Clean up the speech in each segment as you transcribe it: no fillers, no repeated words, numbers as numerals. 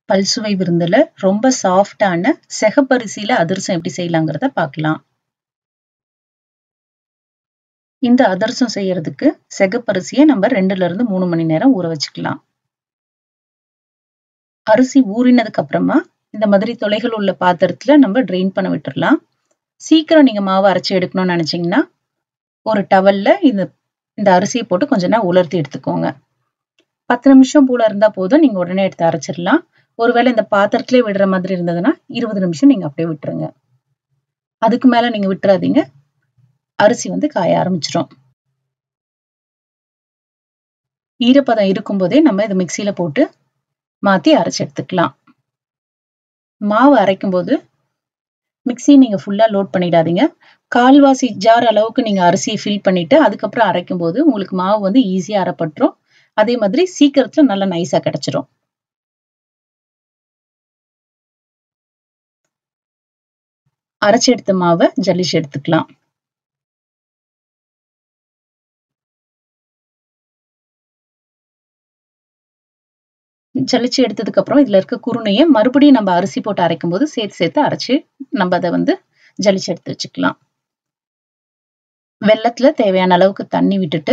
பல்சுவை விருந்துல ரொம்ப சாஃப்டான செகப்பரிசியில அதிரசம் எப்படி செய்யலாங்கிறத பார்க்கலாம். இந்த அதிரசம் செய்யறதுக்கு செகப்பரிசியை நம்ம 2ல இருந்து 3 மணி நேரம் ஊற வச்சுக்கலாம். அரிசி ஊறினதுக்கு அப்புறமா இந்த மாதிரி துளைகள் உள்ள பாத்திரத்துல நம்ம ட்ரெயின் பண்ண விட்டுறலாம். சீக்கிரம் நீங்க மாவு அரைச்சு எடுக்கணும்னு நினைச்சீங்கன்னா ஒரு டவல்ல இந்த அரிசியை போட்டு கொஞ்ச நேரம் உலர்த்தி எடுத்துக்கோங்க. 10 நிமிஷம் போல இருந்தா போதும், நீங்க உடனே எடுத்து அரைச்சிடலாம். ஒருவேளை இந்த பாத்திரத்திலே விடுற மாதிரி இருந்ததுன்னா 20 நிமிஷம் நீங்க அப்படியே விட்டுருங்க. அதுக்கு மேல நீங்க விட்டுறாதீங்க, அரிசி காய ஆரம்பிச்சிடும். ஈரப்பதம் இருக்கும் போதே நம்ம இதை மிக்சியில போட்டு மாத்தி அரைச்சு எடுத்துக்கலாம். மாவு அரைக்கும் போது மிக்சி நீங்க ஃபுல்லா லோட் பண்ணிடாதீங்க. கால்வாசி ஜார் அளவுக்கு நீங்க அரிசியை ஃபில் பண்ணிட்டு அதுக்கப்புறம் அரைக்கும் போது உங்களுக்கு மாவு ஈஸியா அரைப்பட்டுரும். அதே மாதிரி சீக்கிரத்துல நல்லா நைஸா கிடைச்சிடும். அரைச்சு எடுத்த மாவை ஜல்லிச்சு எடுத்துக்கலாம். ஜலிச்சு எடுத்ததுக்கு அப்புறம் இதுல இருக்க குருணையை மறுபடியும் நம்ம அரிசி போட்டு அரைக்கும் போது சேர்த்து அரைச்சு நம்ம அதை ஜலிச்சு எடுத்து வச்சுக்கலாம். வெல்லத்துல தேவையான அளவுக்கு தண்ணி விட்டுட்டு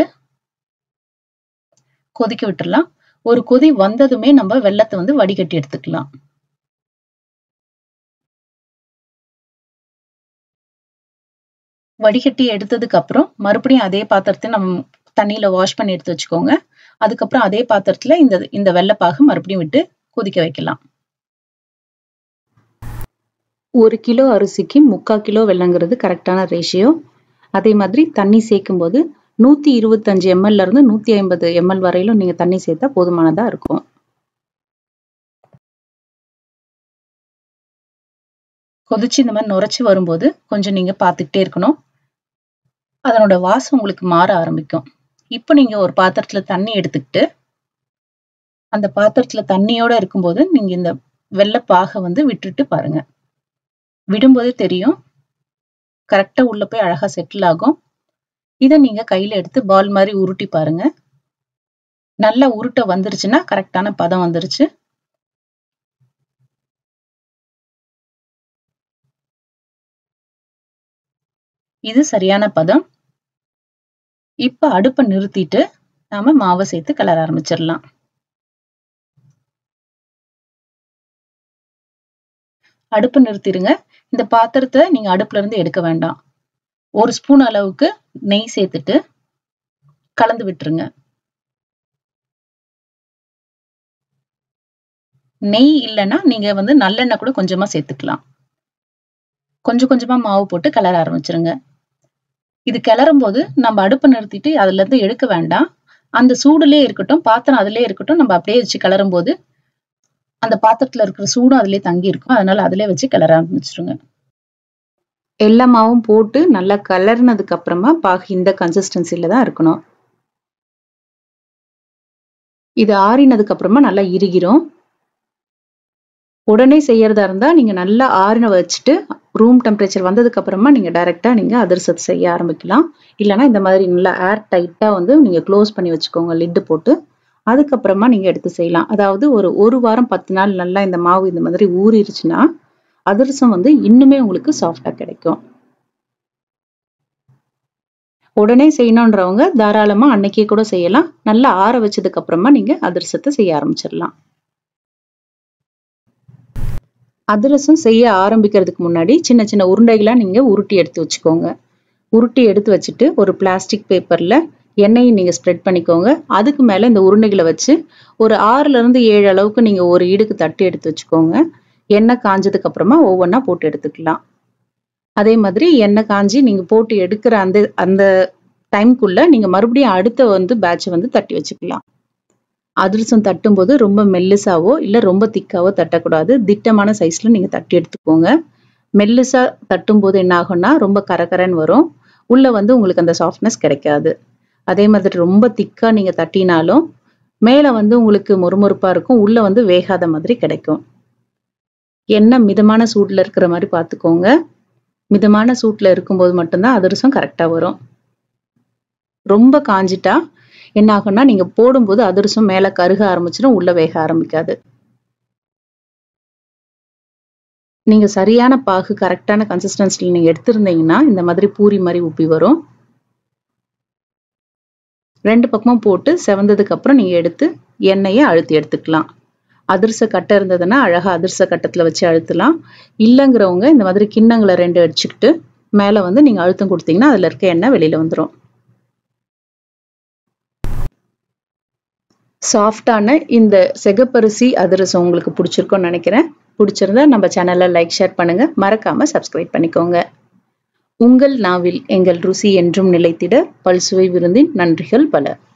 கொதிக்க விட்டுறலாம். ஒரு கொதி வந்ததுமே நம்ம வெல்லத்தை வடிகட்டி எடுத்துக்கலாம். வடிகட்டி எடுத்ததுக்கு அப்புறம் மறுபடியும் அதே பாத்திரத்தை நம்ம தண்ணியில வாஷ் பண்ணி எடுத்து வச்சுக்கோங்க. அதுக்கப்புறம் அதே பாத்திரத்துல இந்த வெல்லப்பாகு மறுபடியும் விட்டு கொதிக்க வைக்கலாம். 1 கிலோ அரிசிக்கு 3/4 கிலோ வெல்லங்கிறது கரெக்டான ரேஷியோ. அதே மாதிரி தண்ணி சேர்க்கும் போது 125 ml இருந்து 150 ml வரையிலும் நீங்க தண்ணி சேர்த்தா போதுமானதா இருக்கும். கொதிச்சு இந்த மாதிரி நுரைச்சு வரும்போது கொஞ்சம் நீங்க பார்த்துக்கிட்டே இருக்கணும். அதனோட வாசம் உங்களுக்கு மாற ஆரம்பிக்கும். இப்ப நீங்க ஒரு பாத்திரத்துல தண்ணி எடுத்துக்கிட்டு அந்த பாத்திரத்துல தண்ணியோட இருக்கும்போது நீங்க இந்த வெல்லப்பாக விட்டுட்டு பாருங்க. விடும்போதே தெரியும், கரெக்டா உள்ள போய் அழகா செட்டில் ஆகும். இதை நீங்க கையில எடுத்து பால் மாதிரி உருட்டி பாருங்க. நல்லா உருட்ட வந்துருச்சுன்னா கரெக்டான பதம் வந்துருச்சு. இது சரியான பதம். இப்ப அடுப்பை நிறுத்திட்டு நாம மாவை சேர்த்து கிளற ஆரம்பிச்சிடலாம். அடுப்பு நிறுத்திடுங்க. இந்த பாத்திரத்தை நீங்க அடுப்புல இருந்து எடுக்க வேண்டாம். 1 ஸ்பூன் அளவுக்கு நெய் சேர்த்துட்டு கலந்து விட்டுருங்க. நெய் இல்லைன்னா நீங்க நல்லெண்ணெய் கூட கொஞ்சமா சேர்த்துக்கலாம். கொஞ்சம் கொஞ்சமா மாவு போட்டு கிளற ஆரம்பிச்சிருங்க. இது கிளறும் போது நம்ம அடுப்பை நிறுத்திட்டு அதுல இருந்து எடுக்க வேண்டாம். அந்த சூடுலயே இருக்கட்டும், பாத்திரம் அதுலயே இருக்கட்டும். நம்ம அப்படியே வச்சு கிளறும் போது அந்த பாத்திரத்துல இருக்கிற சூடும் அதுலயே தங்கி இருக்கும். அதனால அதுலயே வச்சு கிளற ஆரம்பிச்சிருங்க. எல்லா மாவும் போட்டு நல்லா கிளறினதுக்கு அப்புறமா பாகு இந்த கன்சிஸ்டன்சில தான் இருக்கணும். இது ஆறினதுக்கு அப்புறமா நல்லா இறுகிரும். உடனே செய்யறதா இருந்தா நீங்க நல்லா ஆறின வச்சுட்டு ரூம் டெம்பரேச்சர் வந்ததுக்கு அப்புறமா நீங்க டைரக்டா அதிரசத்தை செய்ய ஆரம்பிக்கலாம். இல்லைன்னா இந்த மாதிரி நல்லா ஏர் டைட்டா நீங்க க்ளோஸ் பண்ணி வச்சுக்கோங்க லிட்டு போட்டு. அதுக்கப்புறமா நீங்க எடுத்து செய்யலாம். அதாவது ஒரு வாரம் 10 நாள் நல்லா இந்த மாவு இந்த மாதிரி ஊறிடுச்சுன்னா அதிரசம் இன்னுமே உங்களுக்கு சாஃப்டா கிடைக்கும். உடனே செய்யணுன்றவங்க தாராளமா அன்னைக்கே கூட செய்யலாம். நல்லா ஆற வச்சதுக்கு அப்புறமா நீங்க அதிரசத்தை செய்ய ஆரம்பிச்சிடலாம். அதிரசம் செய்ய ஆரம்பிக்கிறதுக்கு முன்னாடி சின்ன சின்ன உருண்டைகளா நீங்க உருட்டி எடுத்து வச்சுக்கோங்க. உருட்டி எடுத்து வச்சுட்டு ஒரு பிளாஸ்டிக் பேப்பர்ல எண்ணெயை நீங்க ஸ்ப்ரெட் பண்ணிக்கோங்க. அதுக்கு மேல இந்த உருண்டைகளை வச்சு ஒரு 6ல இருந்து 7 அளவுக்கு நீங்க ஒரு ஈடுக்கு தட்டி எடுத்து வச்சுக்கோங்க. எண்ணெய் காஞ்சதுக்கு அப்புறமா ஒவ்வொன்னா போட்டு எடுத்துக்கலாம். அதே மாதிரி எண்ணெய் காஞ்சி நீங்க போட்டு எடுக்கிற அந்த டைம்குள்ள நீங்க மறுபடியும் அடுத்த பேட்சை தட்டி வச்சுக்கலாம். அதிரசம் தட்டும் போது ரொம்ப மெல்லிசாவோ இல்ல ரொம்ப திக்காவோ தட்டக்கூடாது. திட்டமான சைஸ்ல நீங்க தட்டி எடுத்துக்கோங்க. மெல்லிசா தட்டும் போது என்ன ஆகும்னா ரொம்ப கரகரன்னு வரும். உள்ள உங்களுக்கு அந்த சாஃப்ட்னஸ் கிடைக்காது. அதே மாதிரி ரொம்ப திக்கா நீங்க தட்டினாலும் மேல உங்களுக்கு மொறுமொறுப்பா இருக்கும். உள்ள வேகாத மாதிரி கிடைக்கும். எண்ணெய் மிதமான சூட்ல இருக்கிற மாதிரி பார்த்துக்கோங்க. மிதமான சூட்ல இருக்கும்போது மட்டும்தான் அதிரசம் கரெக்டா வரும். ரொம்ப காஞ்சிட்டா என்ன ஆகும்னா நீங்க போடும்போது அதிரசம் மேல கருக ஆரம்பிச்சிடும், உள்ள வேக ஆரம்பிக்காது. நீங்க சரியான பாகு கரெக்டான கன்சிஸ்டன்சில நீங்க எடுத்திருந்தீங்கன்னா இந்த மாதிரி பூரி மாதிரி உப்பி வரும். 2 பக்கமும் போட்டு செவந்ததுக்கு அப்புறம் நீங்க எடுத்து எண்ணெயை அழுத்தி எடுத்துக்கலாம். அதிரச கட்டை இருந்ததுன்னா அழகா அதிரச கட்டத்துல வச்சு அழுத்தலாம். இல்லைங்கிறவங்க இந்த மாதிரி கிண்ணங்களை 2 அடிச்சுக்கிட்டு மேல வந்து நீங்க அழுத்தம் கொடுத்தீங்கன்னா அதுல இருக்க எண்ணெய் வெளியில வந்துடும். சாஃப்டான இந்த சிகப்பரிசி அதிரசம் உங்களுக்கு பிடிச்சிருக்கும்னு நினைக்கிறேன். பிடிச்சிருந்தா நம்ம சேனலை லைக் ஷேர் பண்ணுங்க, மறக்காம சப்ஸ்கிரைப் பண்ணிக்கோங்க. உங்கள் நாவில் எங்கள் ருசி என்றும் நிலைத்திட பல்சுவை விருந்தின் நன்றிகள் பல.